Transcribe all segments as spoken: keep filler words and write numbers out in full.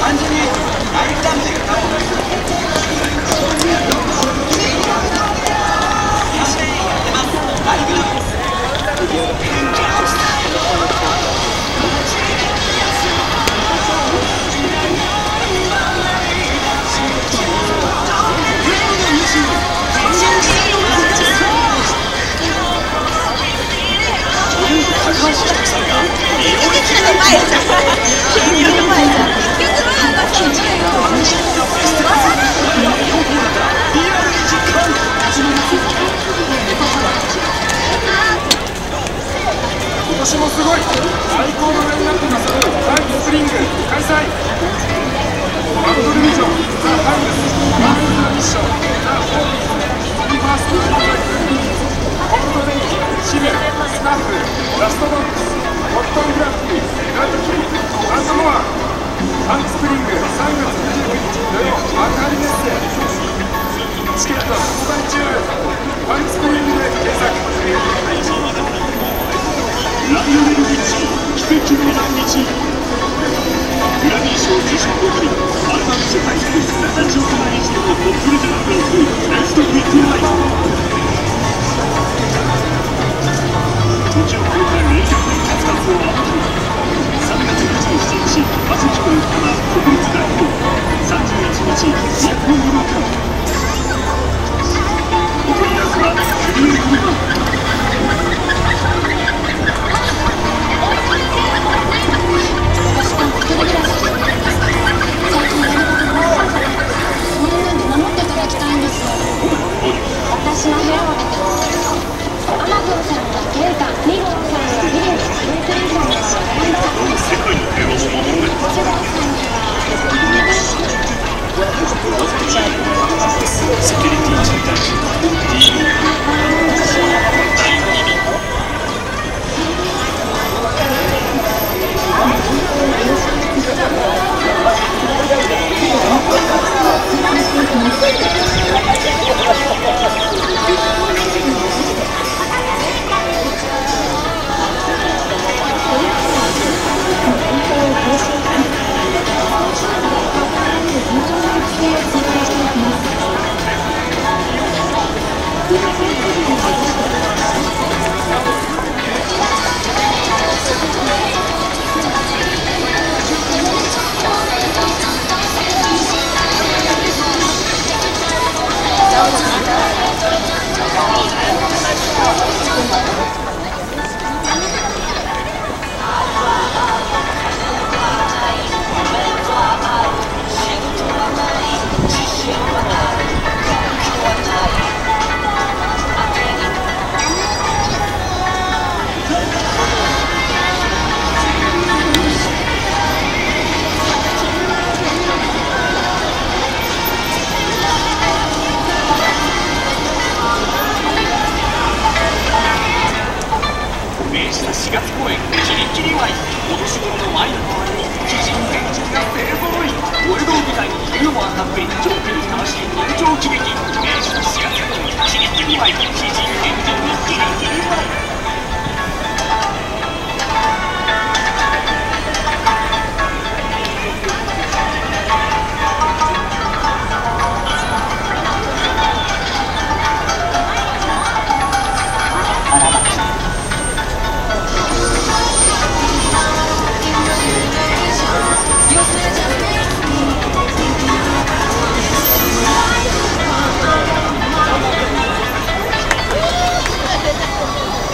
「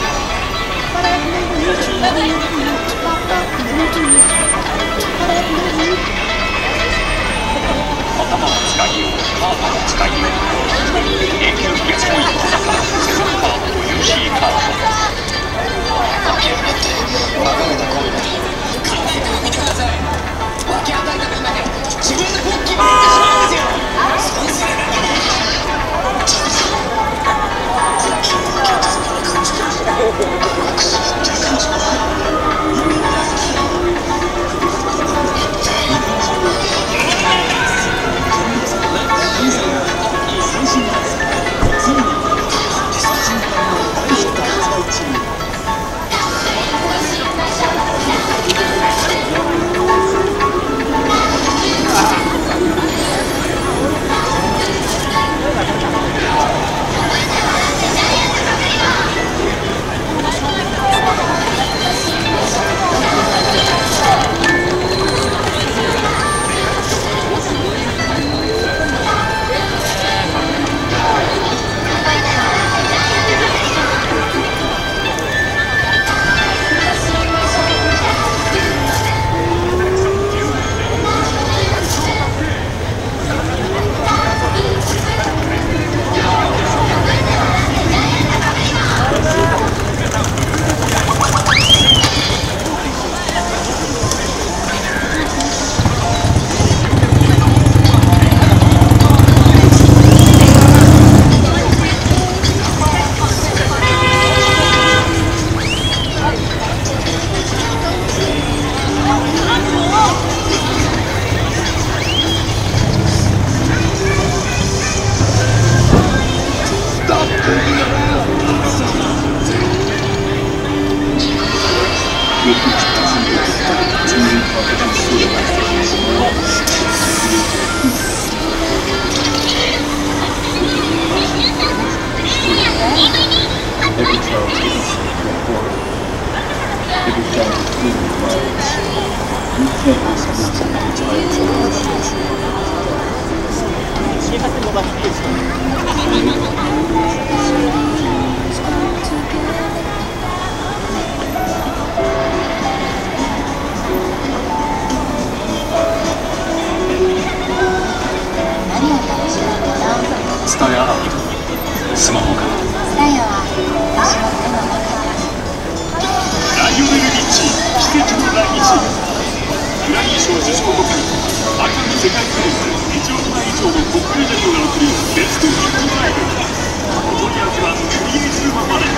ツタヤアプリ、スマホから。 ツタヤは私の手の中から。 ライオネル・リッチー、奇跡の来日。グラミー賞受賞後にアカデミー世界プレイスいちおくまん以上のトップレジェンドが送るベストヒットライブ。お取り寄せはクリームスーマまで。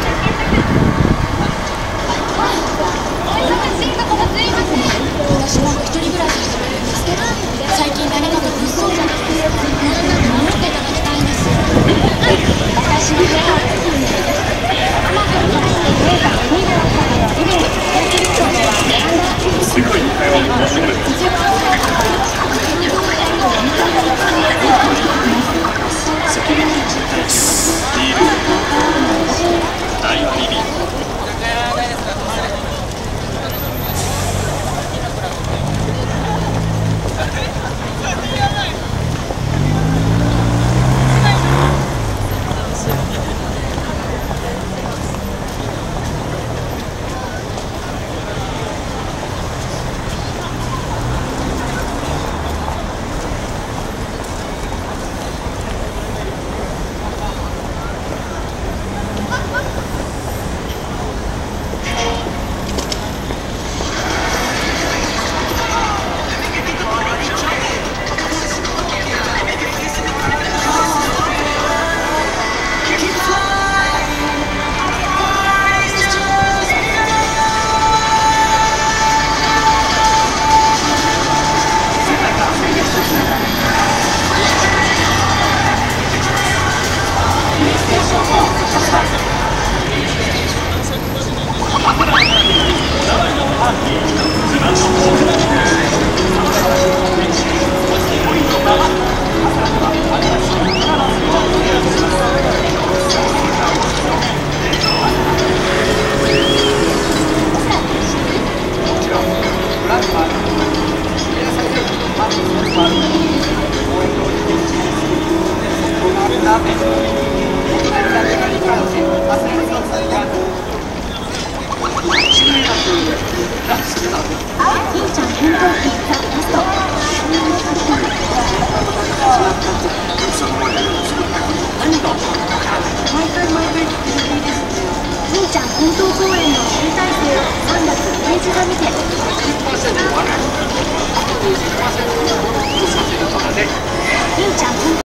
私なんか一人暮らししてるんですけど、最近誰かと物騒じゃないですか。なんか守っていただきたいんです。私の部屋をアマゾンプライムで映画にじゅうろくさいのリビング高級リゾートはベランダ世界の会話を楽しめる。セキュリティディール大リビング。 本当公演の集大成をさんがつじゅうににちが見て